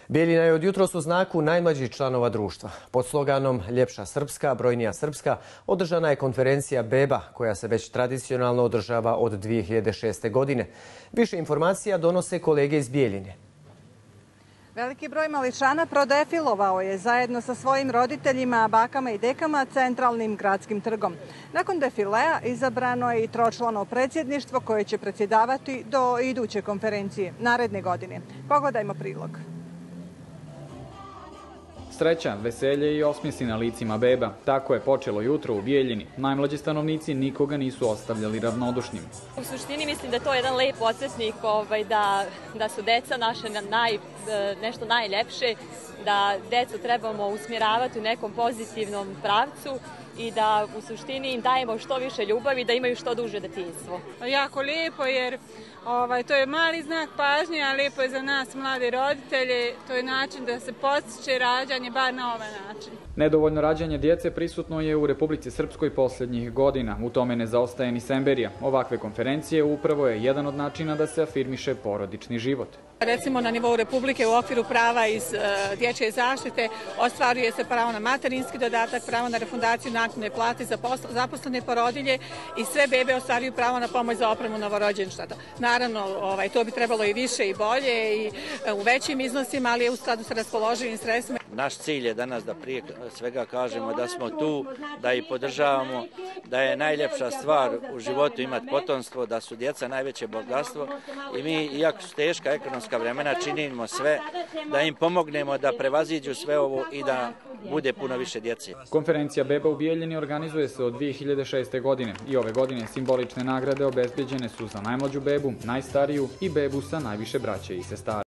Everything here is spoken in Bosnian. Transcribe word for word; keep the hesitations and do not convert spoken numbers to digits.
Bijeljina je od jutros u znaku najmlađih članova društva. Pod sloganom Ljepša Srpska, brojnija Srpska održana je konferencija Beba, koja se već tradicionalno održava od dvije hiljade šeste. godine. Više informacija donose kolege iz Bijeljine. Veliki broj mališana prodefilovao je zajedno sa svojim roditeljima, bakama i dekama centralnim gradskim trgom. Nakon defilea izabrano je i tročlano predsjedništvo koje će predsjedavati do iduće konferencije naredne godine. Pogledajmo prilog. Sreća, veselje i osmijesi na licima beba. Tako je počelo jutro u Bijeljini. Najmlađi stanovnici nikoga nisu ostavljali ravnodušnim. U suštini mislim da je to jedan lep podsjetnik ovaj, da, da su deca naše naj, nešto najljepše, da decu trebamo usmjeravati u nekom pozitivnom pravcu i da u suštini im dajemo što više ljubavi, da imaju što duže detinjstvo. Jako lijepo jer ovaj, to je mali znak pažnje, a lijepo je za nas mlade roditelje. To je način da se podstiče rađanje bar na ovaj način. Nedovoljno rađanje djece prisutno je u Republici Srpskoj posljednjih godina. U tome ne zaostaje ni Semberija. Ovakve konferencije upravo je jedan od načina da se afirmiše porodični život. Recimo na nivou Republike u okviru prava iz uh, dječje zaštite ostvaruje se pravo na materinski dodatak, pravo na refundaciju naknade plate za zaposlene porodilje i sve bebe ostvaruju pravo na pomoć za opremu novorođenčeta. Naravno, ovaj, to bi trebalo i više i bolje i uh, u većim iznosima, ali je u skladu sa raspoloživim sredstvima. Naš cilj je danas da prije svega kažemo da smo tu, da ih podržavamo, da je najljepša stvar u životu imati potomstvo, da su djeca najveće bogatstvo i mi, iako su teška ekonomska vremena, činimo sve da im pomognemo da prevaziđu sve ovo i da bude puno više djece. Konferencija Beba u Bijeljini organizuje se od dvije hiljade šeste. godine i ove godine simbolične nagrade obezbeđene su za najmlađu bebu, najstariju i bebu sa najviše braće i sestara.